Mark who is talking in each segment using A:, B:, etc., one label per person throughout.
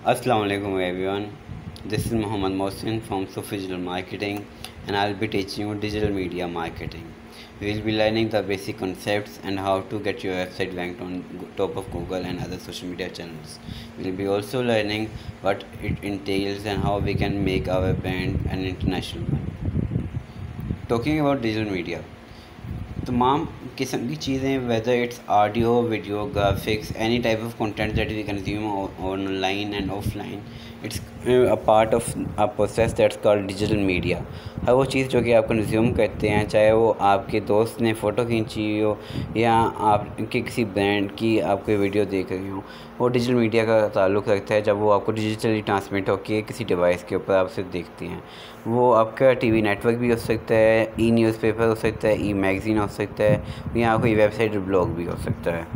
A: Assalamu alaikum everyone. This is Muhammad Mohsin from Sufi Digital Marketing, and I'll be teaching you digital media marketing. We will be learning the basic concepts and how to get your website ranked on top of Google and other social media channels. We'll be also learning what it entails and how we can make our brand an international one. Talking about digital media, तमाम किस्म की चीज़ें, whether it's audio video graphics, any type of content that we consume online and offline, it's a part of a process that's called digital media. हर वो चीज़ जो कि आप कंज्यूम करते हैं, चाहे वो आपके दोस्त ने फ़ोटो खींची हो या आपके किसी ब्रांड की आप कोई वीडियो देख रहे हो, वो डिजिटल मीडिया का ताल्लुक़ रखता है। जब वो आपको डिजिटली ट्रांसमिट होकर किसी डिवाइस के ऊपर आप उसे देखते हैं, वो आपका टीवी नेटवर्क भी हो सकता है, ई न्यूज़पेपर हो सकता है, ई मैगज़ीन हो सकता है, या कोई वेबसाइट ब्लॉग भी हो सकता है।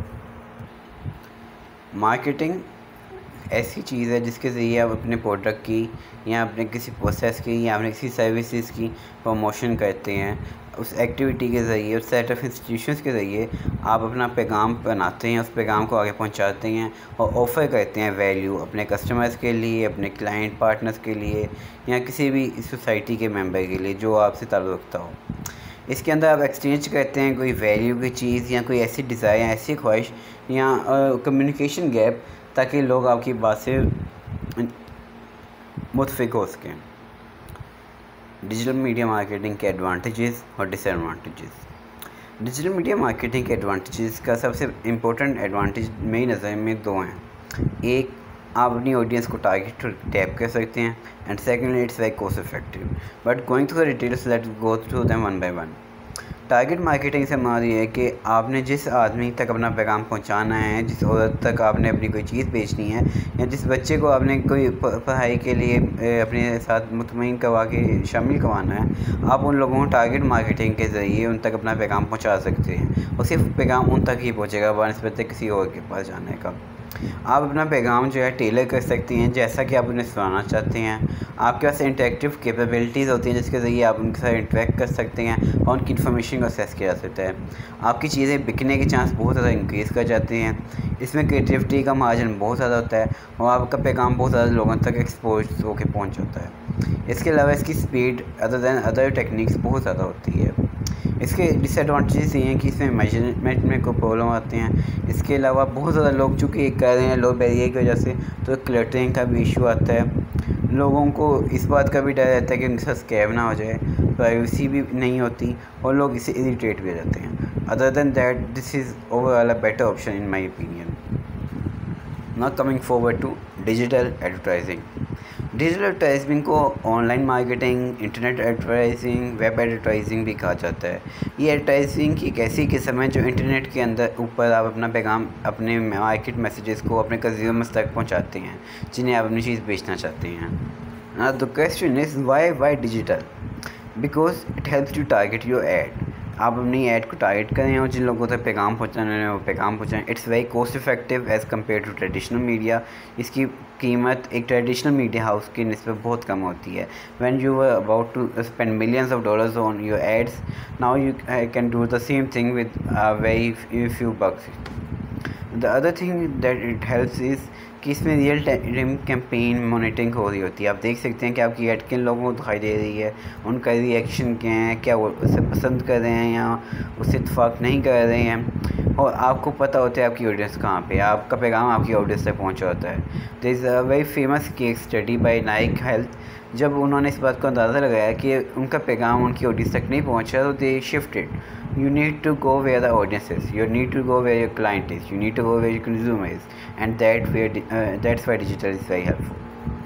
A: मार्केटिंग ऐसी चीज़ है जिसके ज़रिए आप अपने प्रोडक्ट की या अपने किसी प्रोसेस की या अपने किसी सर्विसेज की प्रमोशन करते हैं। उस एक्टिविटी के ज़रिए, उस सेट ऑफ इंस्टीट्यूशंस के ज़रिए आप अपना पैगाम बनाते हैं, उस पैगाम को आगे पहुंचाते हैं और ऑफ़र करते हैं वैल्यू अपने कस्टमर्स के लिए, अपने क्लाइंट पार्टनर्स के लिए या किसी भी सोसाइटी के मेंबर के लिए जो आपसे ताल्लुक़ रखता हो। इसके अंदर आप एक्सचेंज करते हैं कोई वैल्यू की चीज़ या कोई ऐसी डिज़ायर या ऐसी ख्वाहिश या कम्युनिकेशन गैप, ताकि लोग आपकी बात से मुतफिक हो सकें। डिजिटल मीडिया मार्केटिंग के एडवांटेजेस और डिसएडवांटेजेस। डिजिटल मीडिया मार्केटिंग के एडवांटेजेस का सबसे इम्पोर्टेंट एडवांटेज मेरी नज़र में दो हैं। एक, आप अपनी ऑडियंस को टारगेट टैप कर सकते हैं, and secondly it's very cost effective. But going through the details, let's go through them one by one. Target marketing से मुराद ये है कि आपने जिस आदमी तक अपना पैगाम पहुंचाना है, जिस औरत तक आपने अपनी कोई चीज़ बेचनी है, या जिस बच्चे को आपने कोई पढ़ाई के लिए अपने साथ मुतमईन करवा के शामिल करवाना है, आप उन लोगों को टारगेट मार्केटिंग के ज़रिए उन तक अपना पैगाम पहुंचा सकते हैं, और सिर्फ पैगाम उन तक ही पहुंचेगा बनस्बत किसी और के पास जाने का। आप अपना पैगाम जो है टेलर कर सकते हैं जैसा कि आप उन्हें सुनाना चाहते हैं। आपके पास इंटरेक्टिव कैपेबिलिटीज़ होती हैं जिसके ज़रिए आप उनके साथ इंटरेक्ट कर सकते हैं और उनकी इन्फॉर्मेशन को एक्सेस किया जा सकता है। आपकी चीज़ें बिकने के चांस बहुत ज़्यादा इंक्रीज़ कर जाते हैं। इसमें क्रिएटिविटी का मार्जिन बहुत ज़्यादा होता है और आपका पैगाम बहुत ज़्यादा लोगों तक एक्सपोज होकर पहुँच जाता है। इसके अलावा इसकी speed other than other techniques बहुत ज़्यादा होती है। इसके डिसएडवांटेजेस ये हैं कि इसमें मेजरमेंट में कोई प्रॉब्लम आते हैं। इसके अलावा बहुत ज़्यादा लोग चूँकि कर रहे हैं लो बैरियर की वजह से, तो क्लटरिंग का भी इशू आता है। लोगों को इस बात का भी डर रहता है कि उनके साथ स्कैम ना हो जाए, प्राइवेसी भी नहीं होती और लोग इससे इरिटेट भी हो जाते हैं। Other than that, this is overall a better option in my opinion. Now coming forward to digital advertising. Digital advertising को online marketing, internet advertising, web advertising भी कहा जाता है। ये एडवर्टाइजिंग की एक ऐसी किस्म है जो इंटरनेट के अंदर ऊपर आप अपना पैगाम, अपने मार्केट मैसेजेस को अपने कंज्यूमर्स तक पहुंचाते हैं जिन्हें आप अपनी चीज़ बेचना चाहते हैं। Now the question is why digital? Because it helps you target your ad. आप अपनी ऐड को टारगेट करें और जिन लोगों तक पैगाम पहुँचाना है वो पैगाम पहुँचाएँ। It's very cost effective as compare to traditional media. इसकी कीमत एक ट्रेडिशनल मीडिया हाउस की निस्बत बहुत कम होती है। When you were about to spend millions of dollars on your ads, now you can do the same thing with very few bucks. The other thing that it helps is कि इसमें real time campaign monitoring हो रही होती है। आप देख सकते हैं कि आपकी ऐड किन लोगों को दिखाई दे रही है, उनका रिएक्शन क्या है, क्या वो उसे पसंद कर रहे हैं या उससे इत्तेफाक नहीं कर रहे हैं, और आपको पता होता है आपकी ऑडियंस कहाँ पे, आपका पैगाम आपकी ऑडियंस तक पहुँचा होता है। There is a very famous case study by Nike health. जब उन्होंने इस बात को अंदाज़ा लगाया कि उनका पैगाम उनकी ऑडियंस तक नहीं पहुँचा, तो they shifted. You need to go where the audience is. You need to go where your client is. You need to go where your consumer is, and that's why digital is very helpful.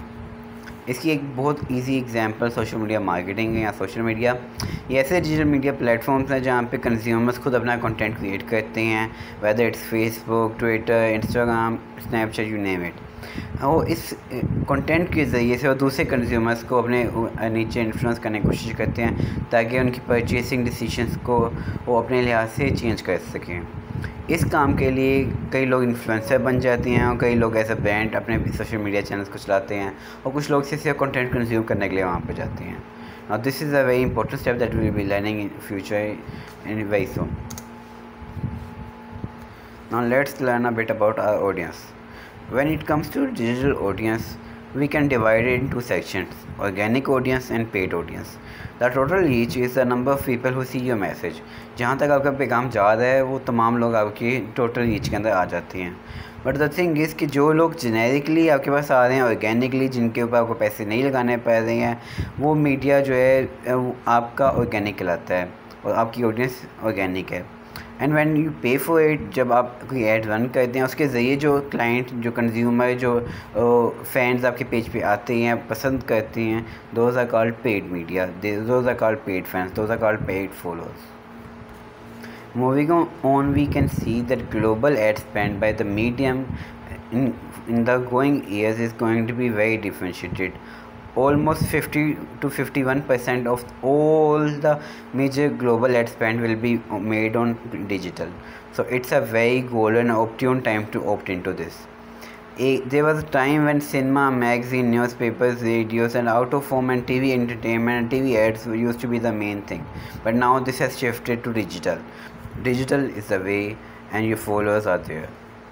A: इसकी एक बहुत easy example social media marketing है या social media. ये ऐसे digital media platforms हैं जहाँ पे कंज्यूमर्स खुद अपना कंटेंट क्रिएट करते हैं, whether it's Facebook, Twitter, Instagram, Snapchat, you name it. और इस कंटेंट के ज़रिए से वो दूसरे कंज्यूमर्स को अपने नीचे इन्फ्लुएंस करने की कोशिश करते हैं ताकि उनकी परचेसिंग डिसीजंस को वो अपने लिहाज से चेंज कर सकें। इस काम के लिए कई लोग इन्फ्लुएंसर बन जाते हैं और कई लोग एज अ ब्रांड अपने सोशल मीडिया चैनल्स को चलाते हैं, और कुछ लोग सिर्फ कंटेंट कंज्यूम करने के लिए वहाँ पर जाते हैं। Now this is a very important step that we will be learning in future in very soon. Now let's learn a bit about our audience. When it comes to digital audience, we can divide it into sections: organic audience and paid audience. The total reach is the number of people who see your message. जहाँ तक आपका पैगाम जा रहा है वो तमाम लोग आपकी टोटल रीच के अंदर आ जाते हैं. बट द थिंग इज़ कि जो लोग जेनेरिकली आपके पास आ रहे हैं, ऑर्गेनिकली, जिनके ऊपर आपको पैसे नहीं लगाने पड़ रहे हैं, वो मीडिया जो है आपका ऑर्गेनिक कहलाता है और आपकी ऑडियंस ऑर्गेनिक है. And when you pay for it, जब आप कोई ऐड रन करते हैं उसके ज़रिए जो क्लाइंट, जो कंज्यूमर, जो फैंस आपके पेज पे आते हैं, पसंद करते हैं, those are called paid media, those are called paid fans, those are called paid followers. Moving on, we can see that global ad spend by the medium in the going years is going to be very differentiated. Almost 50 to 51% of all the major global ad spend will be made on digital. So it's a very golden opportune time to opt into this. There was a time when cinema, magazine, newspapers, radios and out of home and TV entertainment and TV ads used to be the main thing. But now this has shifted to digital. Digital is the way and your followers are there.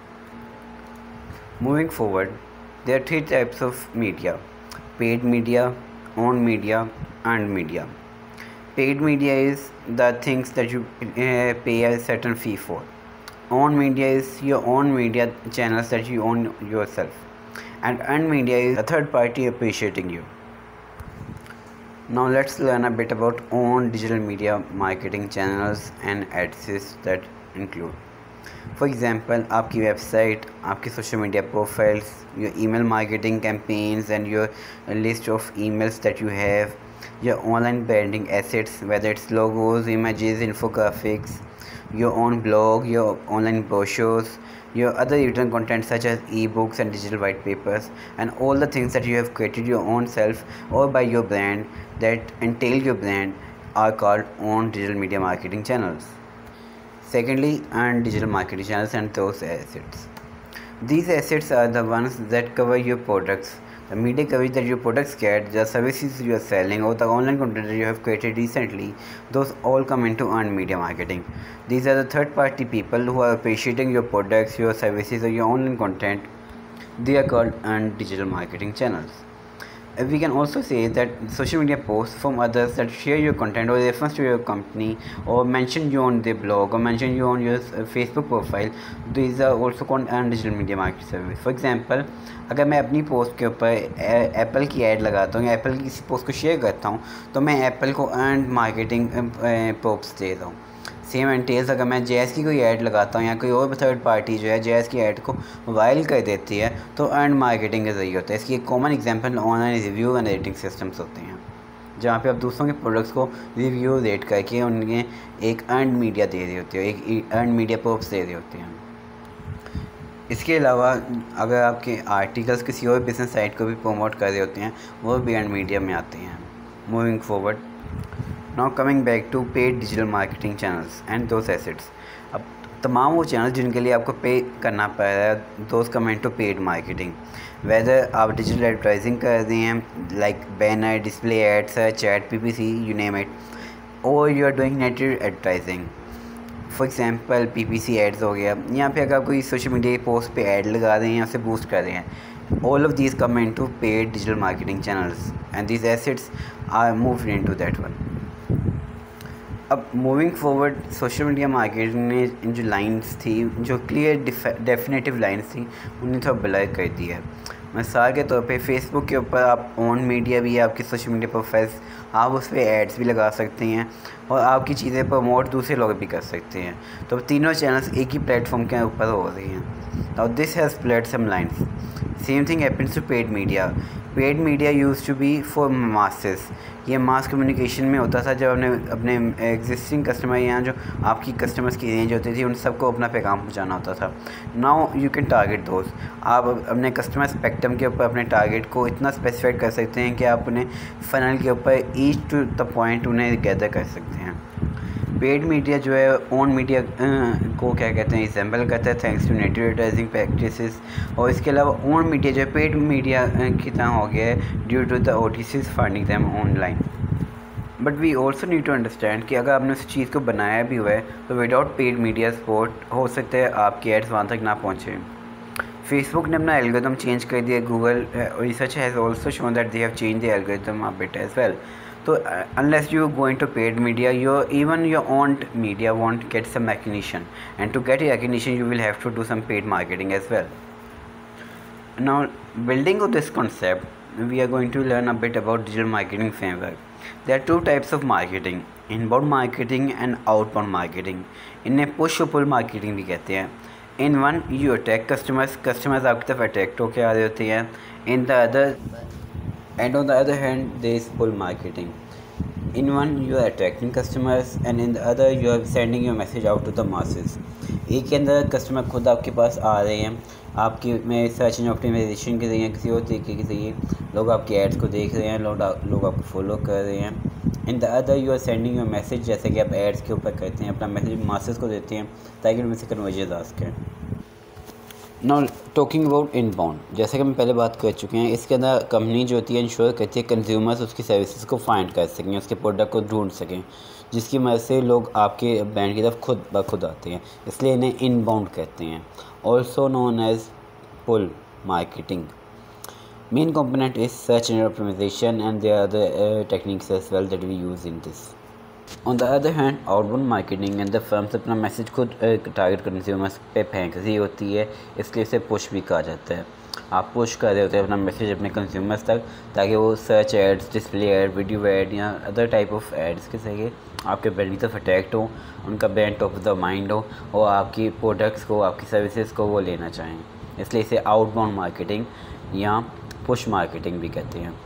A: Moving forward, there are three types of media: paid media, owned media and media. Paid media is the things that you pay a certain fee for. Owned media is your own media channels that you own yourself. And earned media is a third party appreciating you. Now let's learn a bit about own digital media marketing channels and ads that include. For example, आपकी website, आपकी social media profiles, your email marketing campaigns and your list of emails that you have, your online branding assets, whether it's logos, images, infographics, your own blog, your online brochures, your other written content such as ebooks and digital white papers, and all the things that you have created your own self or by your brand that entail your brand are called own digital media marketing channels. Secondly, earned digital marketing channels and those assets. These assets are the ones that cover your products, the media coverage that your products get, the services you are selling, or the online content that you have created recently. Those all come into earned media marketing. These are the third party people who are appreciating your products, your services or your online content. They are called earned digital marketing channels. We can also say that social media posts from others that share your content or reference to your company or mention you on their blog or mention you on your Facebook profile, these are also called earned digital media marketing service. For example, अगर मैं अपनी post के ऊपर Apple की add लगाता हूँ या Apple की किसी पोस्ट को शेयर करता हूँ तो मैं एप्पल को earned मार्केटिंग प्रॉप्स दे रहा हूँ. सेम एंटेल्स अगर मैं जैज़ की कोई ऐड लगाता हूँ या कोई और थर्ड पार्टी जो है जैज़ की ऐड को वायरल कर देती है तो अर्न मार्केटिंग का ज़रिए होता है. इसकी एक common example online review and rating systems होते हैं जहाँ पे आप दूसरों के प्रोडक्ट्स को रिव्यू रेट करके उन्हें एक अर्न मीडिया दे रही होती है, एक अर्न मीडिया प्रॉप्स दे रही होती हैं. इसके अलावा अगर आपके आर्टिकल्स किसी और बिजनेस साइट को भी प्रमोट कर रहे होते हैं वो भी अर्न मीडिया में आते हैं. Moving forward, now coming back to paid digital marketing channels and those assets. अब तमाम वो चैनल जिनके लिए आपको पे करना पड़ रहा है, those come into paid marketing. Whether आप डिजिटल एडवर्टाइजिंग कर रहे हैं like banner, display ads, chat, PPC, you name it, और you are doing native advertising. For example PPC ads हो गया. यहाँ पे अगर आप कोई सोशल मीडिया पोस्ट पे ऐड लगा रहे हैं, उसे बूस्ट कर रहे हैं, all of these come into paid digital marketing channels and these assets are moved into that one. अब moving forward, social media marketing ने जो लाइंस थी, जो क्लियर डेफिनेटिव लाइंस थी, उन्हें थोड़ा ब्लर कर दिया है. मिसाल के तौर पे फेसबुक के ऊपर आप ओन मीडिया भी है, आपकी सोशल मीडिया प्रोफाइल्स, आप उस पर एड्स भी लगा सकते हैं और आपकी चीज़ें प्रमोट दूसरे लोग भी कर सकते हैं. तो तीनों चैनल्स एक ही प्लेटफॉर्म के ऊपर हो रही हैं. Now this has blurred some lines. Same thing happens to paid media. Paid media used to be for masses. ये मास कम्युनिकेशन में होता था जब अपने एग्जिस्टिंग कस्टमर या जो आपकी कस्टमर्स की रेंज होती थी उन सबको अपना पैगाम पहुंचाना होता था. नाउ यू कैन टारगेट दोस्त. आप अपने कस्टमर स्पेक्ट्रम के ऊपर अपने टारगेट को इतना स्पेसिफाइड कर सकते हैं कि आप उन्हें फनल के ऊपर ईच टू द पॉइंट उन्हें गैदर कर सकते हैं. पेड मीडिया जो है ओन मीडिया को क्या कहते हैं, रिजेंबल करता है thanks to native advertising practices. और इसके अलावा ओन मीडिया जो है पेड मीडिया की तरह हो गया है due to the OTCs finding them online. But we also need to understand कि अगर आपने उस चीज़ को बनाया भी हुआ है तो विदाउट पेड मीडिया सपोर्ट हो सकता है आपकी एड्स वहाँ तक ना पहुँचे. फेसबुक ने अपना एल्गोरिथम चेंज कर दिया, Google research has also shown that they have change the algorithm a bit as well. So unless you go into paid media, even your own media won't get some recognition, and to get recognition you will have to do some paid marketing as well. Now, building on this concept, we are going to learn a bit about digital marketing framework. There are two types of marketing: inbound marketing and outbound marketing. इन्हें push or pull marketing भी कहते हैं. In one you attack customers आपकी तरफ attract होकर आ रहे होते हैं. On the other hand, there is pull marketing. In one you are attracting customers and in the other you are sending your message out to the masses. एक के अंदर customer खुद आपके पास आ रहे हैं, आपकी में सर्च इंजन ऑप्टिमाइजेशन के ज़रिए किसी और तरीके के ज़रिए लोग आपके एड्स को देख रहे हैं, लोग आपको फॉलो कर रहे हैं. In the other you are sending your message, जैसे कि आप एड्स के ऊपर करते हैं, अपना मैसेज मासेस को देते हैं ताकि उनमें से कन्वर्जन आ सकें. नाउ टॉकिंग अबाउट इनबाउंड, जैसे कि हम पहले बात कर चुके हैं, इसके अंदर कंपनी जो होती है इंश्योर करती है कंज्यूमर्स उसकी सर्विसेज को फाइंड कर सकें, उसके प्रोडक्ट को ढूंढ सकें, जिसकी वजह से लोग आपके ब्रांड की तरफ खुद ब खुद आते हैं, इसलिए इन्हें इनबाउंड कहते हैं. Also known as pull marketing. Main component is search engine optimization and there are other techniques as well that we use in this. On the other hand outbound marketing and the firms अपना message खुद target consumers पे फेंक रही होती है, इसलिए इसे push भी कहा जाता है. आप पुश कर रहे होते हैं अपना मैसेज अपने कंज्यूमर्स तक ताकि वो search ads, display ad, video ad या अदर टाइप ऑफ एड्स के जरिए आपके ब्रांड की तरफ अट्रैक्ट हो, उनका brand top of the mind हो और आपकी प्रोडक्ट्स को, आपकी सर्विसेज को वो लेना चाहें. इसलिए इसे आउटबाउंड मार्केटिंग या पुश मार्केटिंग भी कहते हैं.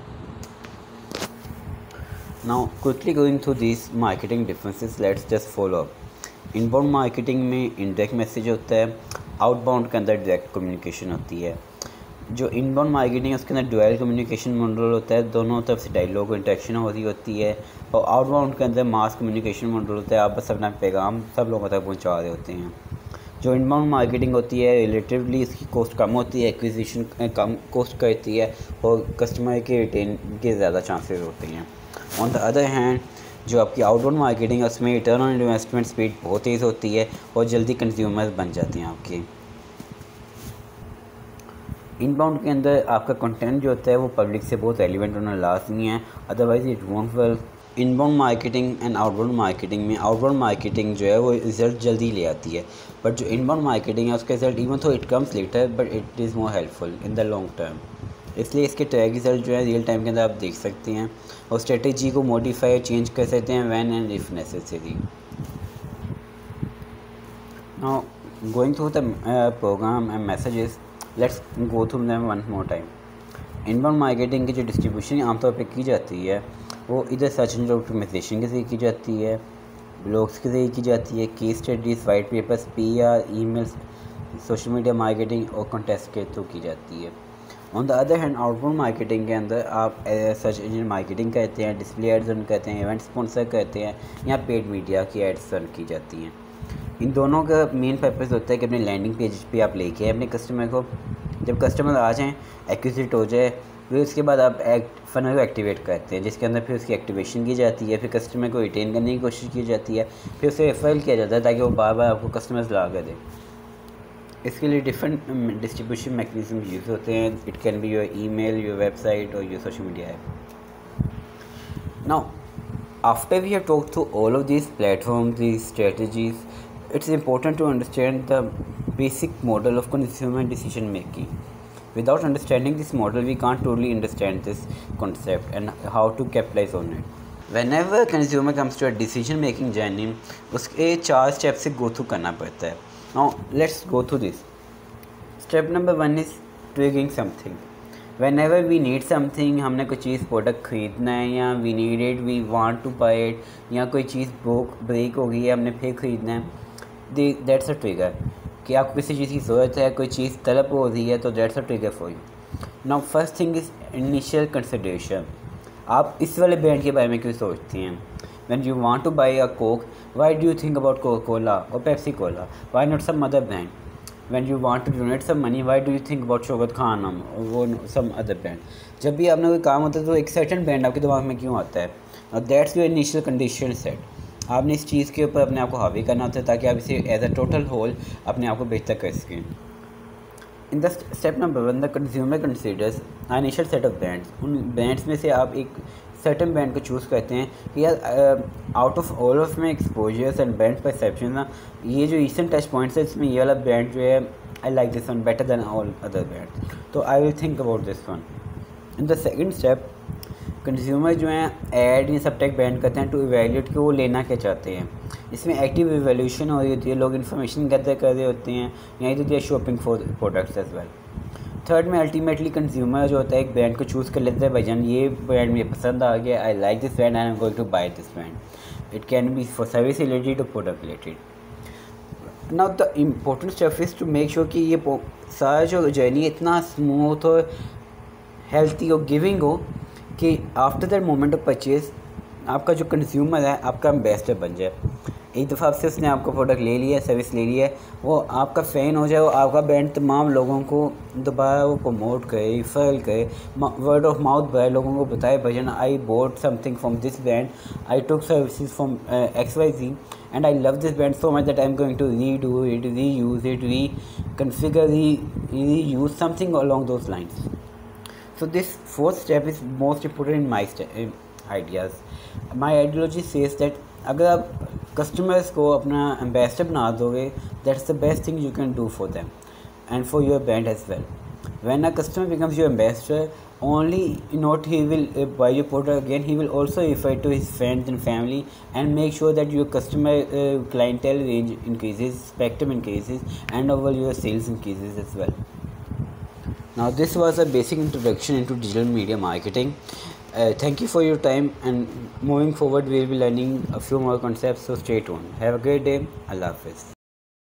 A: Now quickly going through these marketing differences, let's just follow up. Inbound marketing में indirect message होता है, outbound के अंदर direct communication होती है. जो inbound marketing है उसके अंदर dual communication model होता है, दोनों तरफ से dialogue interaction हो रही होती है, और outbound के अंदर mass communication model होता है, आप बस अपना पैगाम सब लोगों तक पहुंचा रहे होते हैं. जो इनबाउंड मार्केटिंग होती है रिलेटिवली इसकी कॉस्ट कम होती है, एक्विजिशन कम कॉस्ट करती है और कस्टमर के रिटेन के ज़्यादा चांसेस होते हैं. ऑन द अदर हैंड जो आपकी आउटबाउंड मार्केटिंग है उसमें रिटर्न ऑन इन्वेस्टमेंट स्पीड बहुत तेज़ होती है और जल्दी कंज्यूमर्स बन जाते हैं आपके. इनबाउंड के अंदर आपका कंटेंट जो होता है वो पब्लिक से बहुत रेलिवेंट होना लाजमी है, otherwise it won't work. Inbound marketing and outbound marketing में आउटबाउंड मार्केटिंग जो है वो रिज़ल्ट जल्दी ले आती है, बट जो इनबाउंड मार्केटिंग है उसका result even though it comes later but it is more helpful in the long term. इसलिए इसके ट्रैक रिज़ल्ट जो है रियल टाइम के अंदर आप देख सकते हैं और स्ट्रेटेजी को मॉडिफाई चेंज कर सकते हैं when and if necessary. Now going through the program and messages, let's go through them one more time. Inbound marketing की जो डिस्ट्रीब्यूशन आमतौर पे की जाती है वो इधर सर्च इंजन ऑप्टिमाइजेशन के ज़रिए की जाती है, ब्लॉग्स के ज़रिए की जाती है, case studies, white papers, PR, emails, social media marketing और कॉन्टेस्ट के थ्रू की जाती है. On the other hand outbound marketing के अंदर आप सर्च इंजन मार्केटिंग कहते हैं, डिस्प्ले एड्स रन करते हैं, इवेंट स्पॉन्सर करते हैं या पेड मीडिया की एड्स रन की जाती हैं. इन दोनों का मेन पर्पस होता है कि अपने लैंडिंग पेज पे आप लेके अपने कस्टमर को, जब कस्टमर आ जाएँ, एक्विजिट हो जाए, फिर उसके बाद आप फनल को एक्टिवेट करते हैं, जिसके अंदर फिर उसकी एक्टिवेशन की जाती है, फिर कस्टमर को रिटेन करने की कोशिश की जाती है, फिर उसे रेफरल किया जाता है ताकि वो बार बार आपको कस्टमर्स ला कर दे. इसके लिए डिफरेंट डिस्ट्रीब्यूशन मैकेनिज्म यूज़ होते हैं. It can be your email, your website और your social media app. Now after we have talked through all of these platforms, these strategies, it's important to understand the basic model of consumer decision making. Without understanding this model, we can't totally understand this concept and how to capitalize on it. Whenever a consumer comes to a decision making journey, उसके 4 steps से go through करना पड़ता है. Now let's go through this. Step number 1 is triggering something. Whenever we need something, हमने कोई चीज़ product ख़रीदना है या we need it, we want to buy it, या कोई चीज़ ब्रेक हो गई है हमने फिर ख़रीदना है, दैट्स अ ट्रिगर. कि आपको किसी चीज़ की ज़रूरत है, कोई चीज़ तलब हो रही है, तो that's a trigger for you. Now first thing is initial consideration. आप इस वाले ब्रांड के बारे में क्यों सोचते हैं? When you want to buy a Coke, why do you think about Coca Cola और Pepsi Cola, why not some other brand? When you want to donate some money, why do you think about Shaukat Khan और वो सम other brand? जब भी आपने कोई काम होता है तो एक सर्टेन ब्रांड आपके दिमाग में क्यों आता है? और that's your initial condition set. आपने इस चीज़ के ऊपर अपने आप को हावी करना होता है ताकि आप इसे एज अ टोटल होल अपने आप को बेहतर कर सकें. In the step number 1 the consumer considers initial set of bands. उन बैंड्स में से आप एक सर्टन बैंड को चूज़ करते हैं कि यार out of all of my exposures and band perception ना, ये जो रीसेंट टच पॉइंट्स है इसमें ये वाला बैंड जो है I like this one better than all other band, तो I will think about this one. In the second step consumer जो हैं ऐड या सबटेक बैंड करते हैं टू इवेल्यूएट कि वो लेना क्या चाहते हैं। इसमें एक्टिव इवेल्यूशन हो रही होती है, लोग इन्फॉर्मेशन गैदर कर रहे होते हैं, यहीं तो they are shopping for products as well. Third में अल्टीमेटली कंज्यूमर जो होता है एक ब्रांड को चूज़ कर लेता है, भाईजान ये ब्रांड मुझे पसंद आ गया, I like this brand and I am going to buy this brand. It can be for service related और product related. Now the important step is to make sure कि ये सारा जो जर्नी इतना स्मूथ और हेल्थी और giving हो कि after that moment of purchase आपका जो कंज्यूमर है आपका एम्बेसडर बन जाए। एक दफ़ा आपसे उसने आपका प्रोडक्ट ले लिया, सर्विस ले लिया है, वो आपका फ़ैन हो जाए, वो आपका ब्रांड तमाम लोगों को दोबारा वो प्रमोट करे, रिफर करे, वर्ड ऑफ माउथ बढ़े, लोगों को बताए भजन I bought something from this brand, I took services from XYZ and I love this brand so much that I'm going to redo it, reuse it, reconfigure, reuse something along those lines. So this fourth step is most important in my ideas. My ideology says that अगर आप customers को अपना ambassador बना दोगे, that's the best thing you can do for them and for your brand as well. When a customer becomes your ambassador, only not he will buy your product again, he will also refer to his friends and family and make sure that your customer clientele range increases, spectrum increases, and overall your sales increases as well. Now this was a basic introduction into digital media marketing. Thank you for your time, and moving forward we will be learning a few more concepts, so stay tuned. Have a great day. Allah Hafiz.